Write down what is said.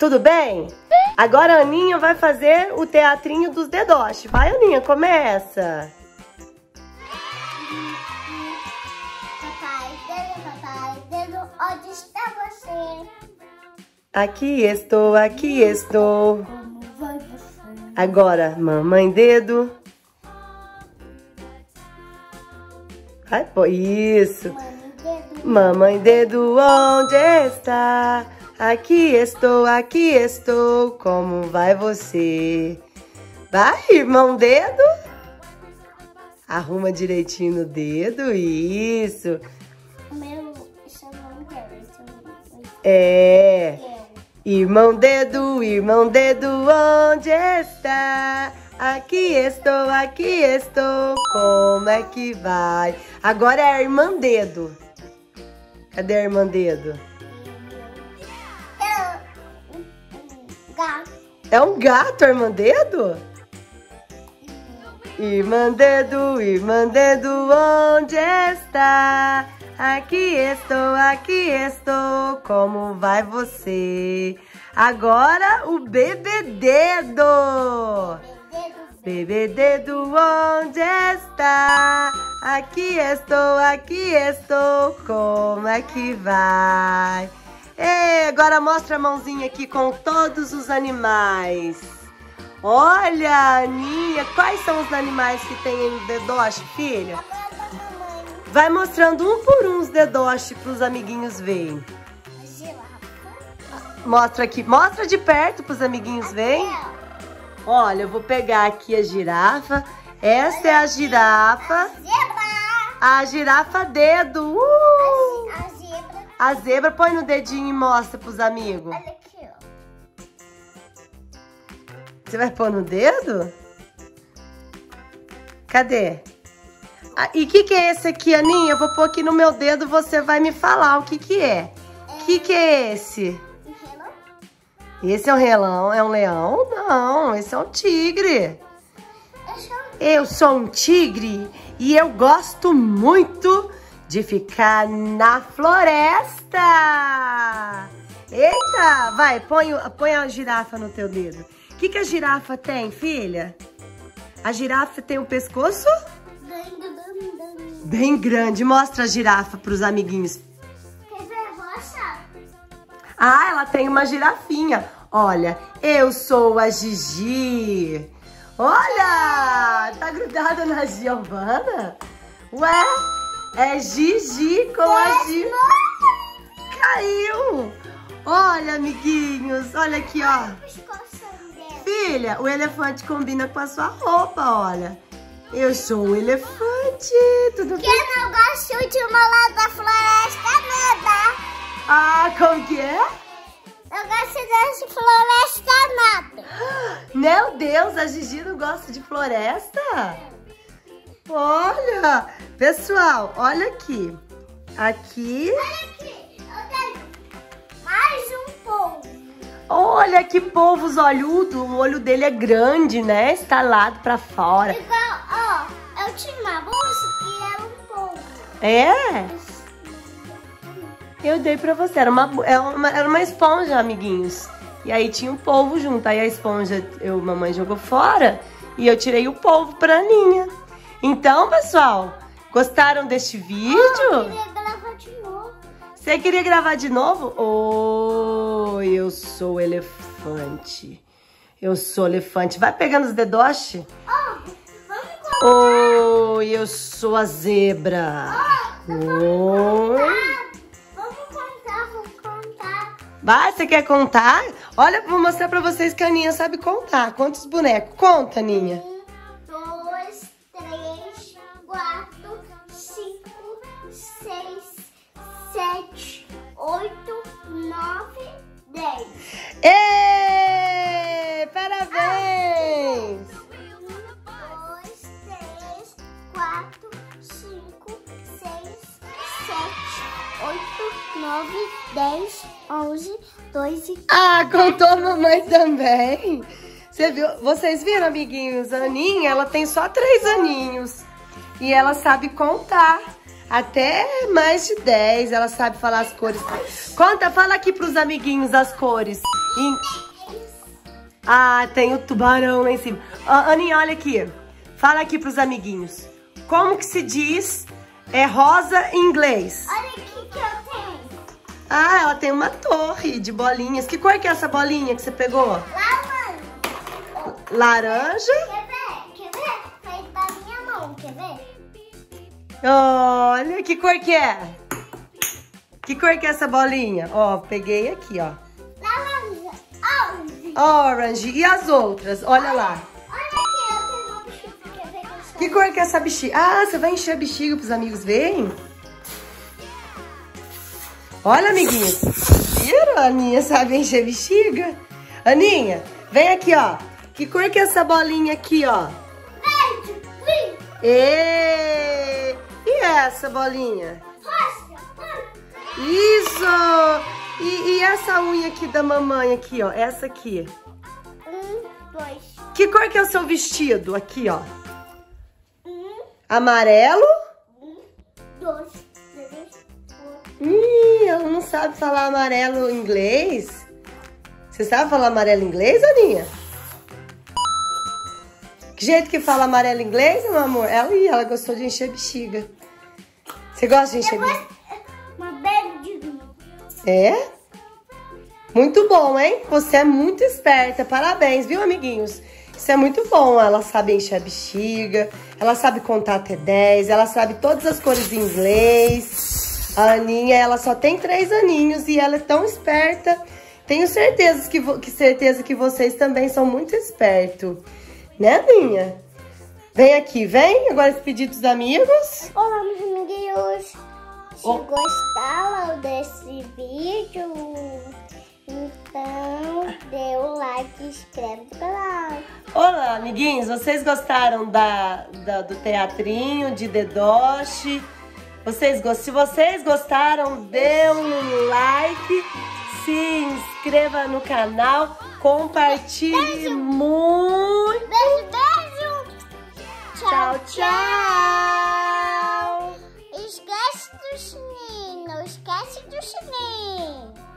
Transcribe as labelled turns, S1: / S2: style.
S1: Tudo bem? Agora a Aninha vai fazer o teatrinho dos dedoches. Vai, Aninha, começa.
S2: Papai, dedo, onde está você?
S1: Aqui estou, aqui estou.
S2: Como vai você?
S1: Agora, mamãe dedo. Vai, pô, isso. Mamãe dedo, onde está? Aqui estou, como vai você? Vai, irmão dedo. Arruma direitinho no dedo, isso.
S2: O meu chama
S1: É. Irmão dedo, onde está? Aqui estou, como é que vai? Agora é a irmã dedo. Cadê a irmã dedo?
S2: Gato.
S1: É um gato, a irmã dedo? Irmã dedo, onde está? Aqui estou, como vai você? Agora o bebê dedo. Bebê dedo, onde está? Aqui estou, como é que vai? E agora mostra a mãozinha aqui com todos os animais. Olha, Aninha, quais são os animais que tem em dedoche, filha? Vai mostrando um por um os dedoche para os amiguinhos verem. Mostra aqui, mostra de perto para os amiguinhos verem. Olha, eu vou pegar aqui a girafa. Essa é a girafa. A girafa dedo. A zebra, põe no dedinho e mostra pros amigos.
S2: Olha aqui, ó.
S1: Você vai pôr no dedo? Cadê? Ah, e o que é esse aqui, Aninha? Eu vou pôr aqui no meu dedo, você vai me falar o que é. O que é esse? Esse é um relão? É um leão? Não, esse é um tigre. Eu sou um tigre e eu gosto muito de ficar na floresta. Eita, vai, põe a girafa no teu dedo. O que a girafa tem, filha? A girafa tem um pescoço bem grande. Mostra a girafa para os amiguinhos.
S2: Quer ver roxa?
S1: Ah, ela tem uma girafinha. Olha, eu sou a Gigi. Olha, tá grudada na Giovana? Ué, é Gigi com a Gi. Caiu. Olha, amiguinhos, olha aqui, ó. Filha, o elefante combina com a sua roupa, olha. Eu sou um elefante, tudo bem?
S2: Eu não gosto de morar da floresta nada.
S1: Ah, como que é?
S2: Eu gosto de floresta nada.
S1: Meu Deus, a Gigi não gosta de floresta? Olha, pessoal, olha aqui. Aqui.
S2: Olha aqui, eu tenho mais um polvo.
S1: Olha que polvos olhudo. O olho dele é grande, né? Estalado pra fora.
S2: Igual, ó, eu tinha uma bolsa e era um polvo.
S1: É? Eu dei pra você. Era uma esponja, amiguinhos. E aí tinha um polvo junto. Aí a esponja, mamãe jogou fora. E eu tirei o polvo pra Aninha. Então, pessoal, gostaram deste vídeo?
S2: Eu queria gravar de novo.
S1: Você queria gravar de novo? Oh, eu sou elefante. Eu sou elefante. Vai pegando os dedoche.
S2: Vamos contar.
S1: Oh, eu sou a zebra. Oi.
S2: Vamos contar.
S1: Vai, você quer contar? Olha, vou mostrar pra vocês que a Aninha sabe contar. Quantos bonecos? Conta, Aninha.
S2: 1, 2, 3, 4, 5, 6, 7, 8, 9, 10.
S1: Ê! Parabéns!
S2: 2, 3, 4, 5, 6, 7, 8, 9, 10, 11, 12.
S1: Ah, contou a mamãe também. Você viu? Vocês viram, amiguinhos? A Aninha, ela tem só 3 aninhos. E ela sabe contar. Até mais de 10, ela sabe falar as cores. Conta, fala aqui pros amiguinhos as cores. Ah, tem o tubarão lá em cima. Aninha, olha aqui. Fala aqui pros amiguinhos. Como que se diz rosa em inglês?
S2: Olha aqui que eu tenho.
S1: Ah, ela tem uma torre de bolinhas. Que cor que é essa bolinha que você pegou?
S2: Laranja.
S1: Laranja?
S2: Quer ver? Quer ver? Foi da minha mão, quer ver?
S1: Olha, que cor que é? Que cor que é essa bolinha? Ó, peguei aqui, ó.
S2: Laranja. Orange.
S1: Orange. E as outras? Olha lá.
S2: Olha aqui, eu tenho uma bexiga. Quer ver?
S1: Que cor que é essa bexiga? Ah, você vai encher a bexiga pros amigos verem? Olha, amiguinhos. Viram? A Aninha sabe encher bexiga. Aninha, vem aqui, ó. Que cor que é essa bolinha aqui, ó?
S2: Verde. Green.
S1: E essa bolinha?
S2: Roxa.
S1: Isso! E essa unha aqui da mamãe aqui, ó? Essa aqui.
S2: 1, 2.
S1: Que cor que é o seu vestido? Aqui, ó.
S2: 1,
S1: Amarelo?
S2: 2, 3, 4.
S1: Ela não sabe falar amarelo em inglês. Você sabe falar amarelo em inglês, Aninha? Que jeito que fala amarelo em inglês, meu amor? Ela gostou de encher bexiga. Você gosta de encher bexiga?
S2: Uma verde.
S1: É? Muito bom, hein? Você é muito esperta. Parabéns, viu, amiguinhos? Isso é muito bom. Ela sabe encher a bexiga, ela sabe contar até 10, ela sabe todas as cores em inglês. A Aninha, ela só tem 3 aninhos e ela é tão esperta. Tenho certeza que vocês também são muito espertos. Né, Aninha? Vem aqui, vem. Agora despedir dos amigos.
S2: Olá, meus amiguinhos. Se gostaram desse vídeo, então dê um like e inscreve no canal.
S1: Olá, amiguinhos. Vocês gostaram do teatrinho de Dedoche? Se vocês gostaram, dê um like, se inscreva no canal, compartilhe muito.
S2: Beijo, beijo.
S1: Tchau, tchau.
S2: Esquece do sininho, não esquece do sininho.